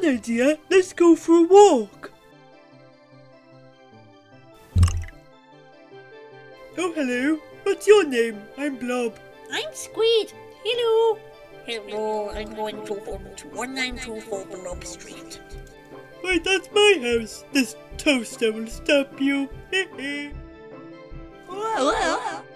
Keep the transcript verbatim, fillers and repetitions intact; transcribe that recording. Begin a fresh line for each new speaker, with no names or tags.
an idea. Let's go for a walk. Oh, hello. What's your name? I'm Blob.
I'm Squid. Hello. Hello, I'm going to one nine two four Blob Street.
Wait, that's my house. This toaster will stop you.
Well, well.